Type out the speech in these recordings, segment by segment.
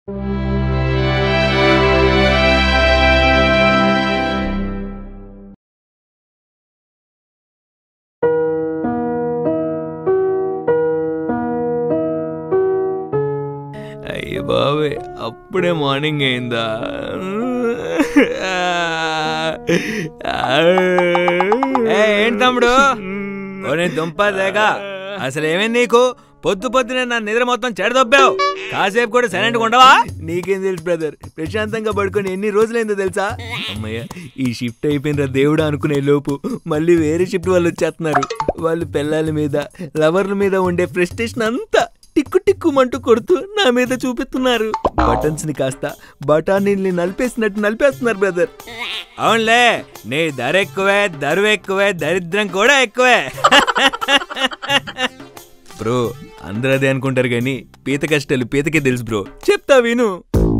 అయ్య బాబే, అప్పుడే మార్నింగ్ అయిందా? ఏంటి తమ్ముడు దుంపదేగా, అసలు ఏమైంది నీకు? పొద్దునే నా నిద్ర మొత్తం చెడదొబ్బావు. కాసేపు కూడా సైలెంట్గా ఉండవా? నీకేం తెలుసు బ్రదర్, ప్రశాంతంగా పడుకొని ఎన్ని రోజులైందో తెలుసా? అమ్మయ్య, ఈ షిఫ్ట్ అయిపోయినరా దేవుడా అనుకునే లోపు మళ్ళీ వేరే షిఫ్ట్ వాళ్ళు వచ్చేస్తున్నారు. వాళ్ళు పిల్లల మీద, లవర్ల మీద ఉండే ఫ్రస్ట్రేషన్ అంతా టిక్కు టిక్కుమంటూ కొడుతూ నా మీద చూపిస్తున్నారు. బటన్స్ ని కాస్త బఠానీల్ని నలిపేసినట్టు నలిపేస్తున్నారు బ్రదర్. అవునులే, నీ ధర ఎక్కువే, దరువు ఎక్కువే, దరిద్రం కూడా ఎక్కువే. బ్రో, అందరూ అదే అనుకుంటారు కానీ పీత కష్టాలు పీతకే తెలుసు బ్రో. చెప్తా విను.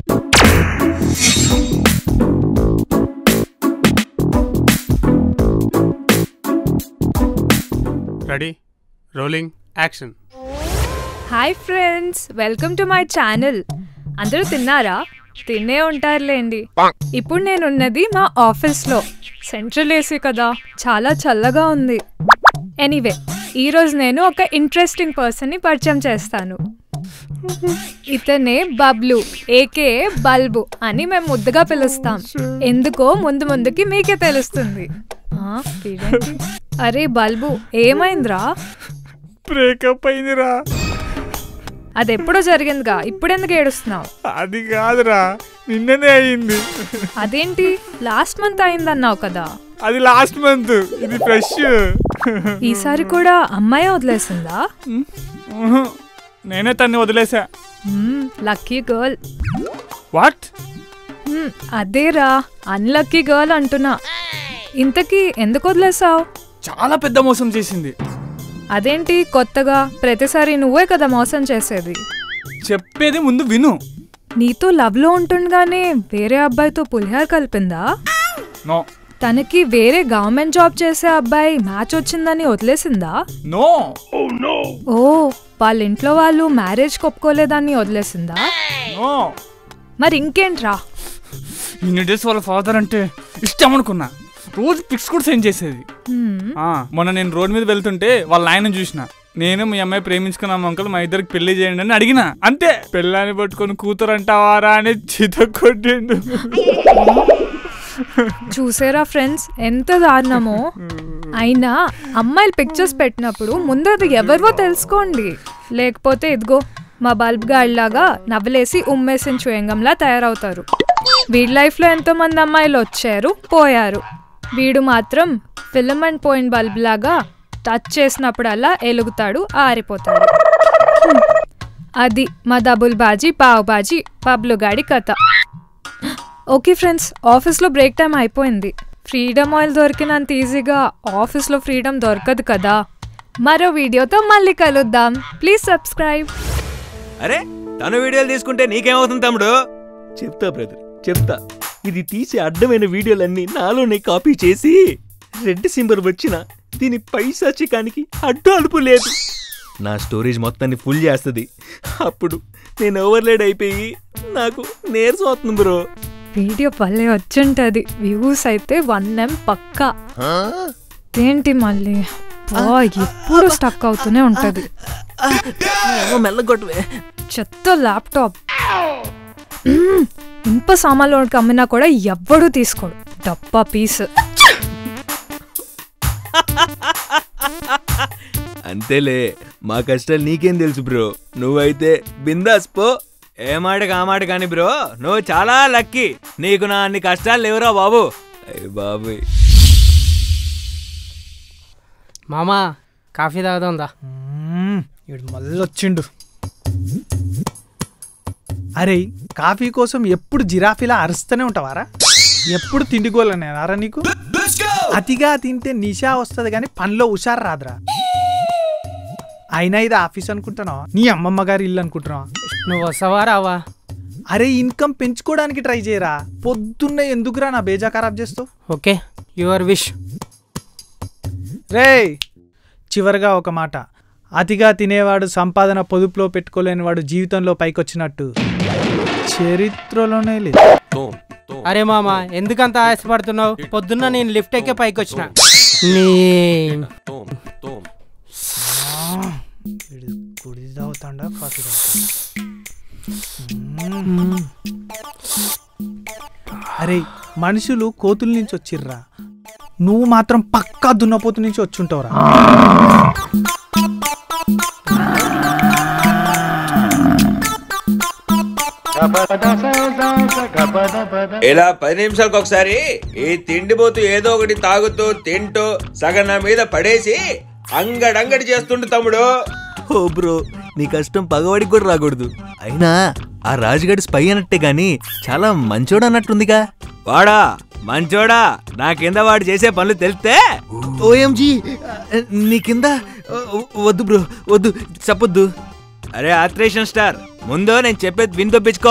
Ready, rolling, action. Hi friends, welcome to my channel. అందరూ తిన్నారా? తినే ఉంటారులేండి. ఇప్పుడు నేనున్నది మా ఆఫీస్లో. సెంట్రల్ ఏసీ కదా, చాలా చల్లగా ఉంది. ఎనీవే, ఈరోజు నేను ఒక ఇంట్రెస్టింగ్ పర్సన్ని పరిచయం చేస్తాను. ఇతనే బబ్లు, ఏకే బల్బు అని మేము ముద్దుగా పిలుస్తాం. ఎందుకో ముందుకి మీకే తెలుస్తుంది. అరే బల్బు, ఏమైందిరా? బ్రేకప్ అయిందిరా. అది ఎప్పుడో జరిగిందిగా, ఇప్పుడెందుకు ఏడుస్తున్నావు? అది కాదురా, నిన్ననే అయింది. అదేంటి, లాస్ట్ మంత్ అయిందన్నావు కదా? అది లాస్ట్ మంత్, ఇది ఫ్రెష్. ఈసారి కూడా అమ్మాయి వదిలేసిందా? నేనే తన్ని వదిలేసా. Lucky girl. వాట్? అదేరా, అన్లక్కీ గర్ల్ అంటున్నా. ఇంతకీ ఎందుకు వదిలేసావు? చాలా పెద్ద మోసం చేసింది. అదేంటి కొత్తగా? ప్రతిసారి నువ్వే కదా మోసం చేసేది. చెప్పేది ముందు విను. నీతో లవ్ లో ఉంటుండగానే వేరే అబ్బాయితో పులిహార కలిపిందా? నో. తనకి వేరే గవర్నమెంట్ జాబ్ చేసే అబ్బాయి మ్యాచ్ వచ్చిందని వదిలేసిందా? నో. ఓ, వాళ్ళ ఇంట్లో వాళ్ళు మ్యారేజ్ ఒప్పుకోలేదని వదిలేసిందా? నో. మరి ఇంకేంట్రా? ఇన్ని డేస్ వాళ్ళ ఫాదర్ అంటే ఇష్టం అనుకున్నా. రోజు పిక్స్ కూడా సెండ్ చేసేది. మొన్న నేను రోడ్ మీద వెళ్తుంటే వాళ్ళ ఆయన చూసిన. నేను మీ అమ్మాయి ప్రేమించుకున్నాం అంకుల్, మా ఇద్దరికి పెళ్లి చేయండి అని అడిగిన. అంతే, పెళ్ళాన్ని పట్టుకొని కూతురు అంటావారా అని చితకొట్టిండు. చూసారా ఫ్రెండ్స్, ఎంత దారుణమో. అయినా అమ్మాయిలు పిక్చర్స్ పెట్టినప్పుడు ముందు అది ఎవరివో తెలుసుకోండి. లేకపోతే ఇదిగో మా బల్బ్ గాడిలాగా నవ్వలేసి ఉమ్మేసిన చూయంగంలా తయారవుతారు. వీడి లైఫ్లో ఎంతో మంది అమ్మాయిలు వచ్చారు, పోయారు. వీడు మాత్రం ఫిలమెంట్ పోయిన బల్బ్ లాగా టచ్ చేసినప్పుడల్లా ఎలుగుతాడు, ఆరిపోతాడు. అది మా డబుల్ బాజీ పావు బాజీ బబ్లు గాడి కథ. ఓకే ఫ్రెండ్స్, ఆఫీస్లో బ్రేక్ టైం అయిపోయింది. ఫ్రీడమ్ ఆయిల్ దొరికినంత ఈజీగా ఆఫీస్లో ఫ్రీడమ్ దొరకదు కదా. మరో వీడియోతో మళ్ళీ కలుద్దాం. Please subscribe. అరే, తను వీడియోలు తీసుకుంటే నీకేమవుతుంది తమ్ముడు? చెప్తా బ్రదర్, చెప్తా. ఇది తీసే అడ్డమైన వీడియోలన్నీ నాలోనే కాపీ చేసి రెడ్ సింబర్ వచ్చిన దీని పైసాచికానికి అడ్డు అలుపు లేదు. నా స్టోరేజ్ మొత్తాన్ని ఫుల్ చేస్తుంది. అప్పుడు నేను ఓవర్లోడ్ అయిపోయి నాకు నీరసం అవుతుంది బ్రో. వీడియో భలే వచ్చుంటది. వ్యూస్ అయితే 1M పక్కా. ఏంటి మళ్ళీ ఎప్పుడు స్టక్ అవుతూనే ఉంటది. మెల్లగొట్టవే. చెత్త ల్యాప్టాప్. ఇంప సామాన్లోకి అమ్మినా కూడా ఎవ్వడూ తీసుకోడు. డబ్బా పీస్. అంతేలే, మా కష్టాలు నీకేం తెలుసు బ్రో. నువ్వైతే బిందాస్ పో. ఏ మాటకి ఆ మాట కాని బ్రో, నువ్వు చాలా లక్కీ. నీకు నా అన్ని కష్టాలు లేవురా బాబు. అయ్య బాబోయ్. మామా, కాఫీ తాగుదా? ఇడు మళ్ళీ వచ్చిండు. అరే, కాఫీ కోసం ఎప్పుడు జిరాఫీలా అరుస్తూనే ఉంటావారా? ఎప్పుడు తిండిగోలనేనారా నీకు? అతిగా తింటే నిషా వస్తుంది కానీ పనిలో హుషారు రాదురా. అయినా ఇది ఆఫీస్ అనుకుంటున్నావా? నీ అమ్మమ్మ గారి ఇల్లు అనుకుంటున్నావా? నువ్వు వస్తావా రావా? అరే, ఇన్కమ్ పెంచుకోవడానికి ట్రై చేయరా. పొద్దున్నే ఎందుకురా నా బేజా ఖరాబ్ చేస్తావు? Okay, your wish. రే, చివరిగా ఒక మాట. అతిగా తినేవాడు సంపాదన పొదుపులో పెట్టుకోలేనివాడు జీవితంలో పైకొచ్చినట్టు. చరిత్రలోనే లేదు. అరే మామ ఎందుకంత ఆశపడుతున్నావు? పొద్దున్న నేను లిఫ్ట్ ఎక్కే పైకి వచ్చిన. గుడి తాగుతాడా కాఫీ తాగుతాడా? అరే మనుషులు కోతుల నుంచి వచ్చిర్రా, నువ్వు మాత్రం పక్కా దున్నపోతు నుంచి వచ్చుంటావురా. ఇలా 10 నిమిషాలకు ఒకసారి ఈ తిండిపోతూ ఏదో ఒకటి తాగుతూ తింటూ సగం నా మీద పడేసి అంగడంగడి చేస్తుండు తమ్ముడు. ఓ బ్రో, నీ కష్టం పగవాడికి కూడా రాకూడదు. అయినా ఆ రాజుగాడి స్పై అన్నట్టే గాని చాలా మంచోడు అన్నట్టుందిగా. వాడా మంచోడా, నా కింద వాడు చేసే పనులు తెలిస్తే ఓఎంజీ నీ కింద వద్దు బ్రో, వద్దు చెప్పొద్దు. అరే ఆత్రేషన్ స్టార్, ముందు నేను చెప్పేది విని తప్పించుకో.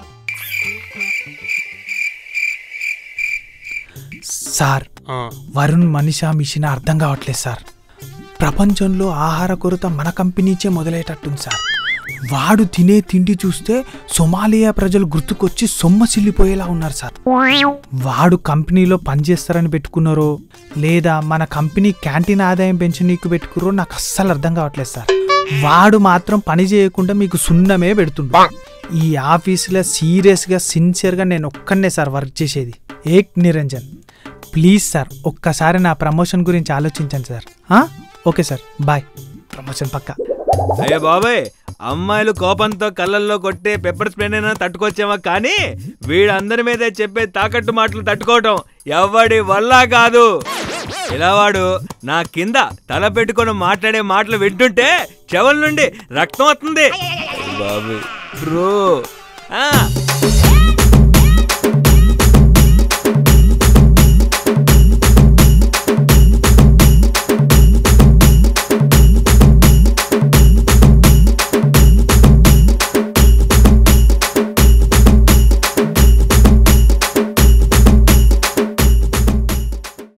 సార్ వరుణ్ మనిషా మిషన్ అర్థం కావట్లేదు సార్. ప్రపంచంలో ఆహార కొరత మన కంపెనీచే మొదలయ్యేటట్టుంది సార్. వాడు తినే తిండి చూస్తే సొమాలియా ప్రజలు గుర్తుకొచ్చి సొమ్మసిల్లిపోయేలా ఉన్నారు సార్. వాడు కంపెనీలో పనిచేస్తారని పెట్టుకున్నారో లేదా మన కంపెనీ క్యాంటీన్ ఆదాయం పెంచనీకు పెట్టుకున్నారో నాకు అస్సలు అర్థం కావట్లేదు సార్. వాడు మాత్రం పని చేయకుండా మీకు సున్నమే పెడుతుండు. ఈ ఆఫీసులో సీరియస్గా సిన్సియర్గా నేను ఒక్కనే సార్ వర్క్ చేసేది. ఏక్ నిరంజన్, ప్లీజ్ సార్ ఒక్కసారి నా ప్రమోషన్ గురించి ఆలోచించండి sir. Okay sir, bye. Promotion పక్కా. అయ్యో బాబాయ్, అమ్మాయిలు కోపంతో కళ్ళల్లో కొట్టే పెప్పర్ స్ప్రే అయినా తట్టుకొచ్చామా, కానీ వీడందరి మీద చెప్పే తాకట్టు మాటలు తట్టుకోవటం ఎవడి వల్ల కాదు. ఇలా వాడు నా కింద తల పెట్టుకొని మాట్లాడే మాటలు వింటుంటే చెవుల నుండి రక్తం వస్తుంది బాబు. బ్రో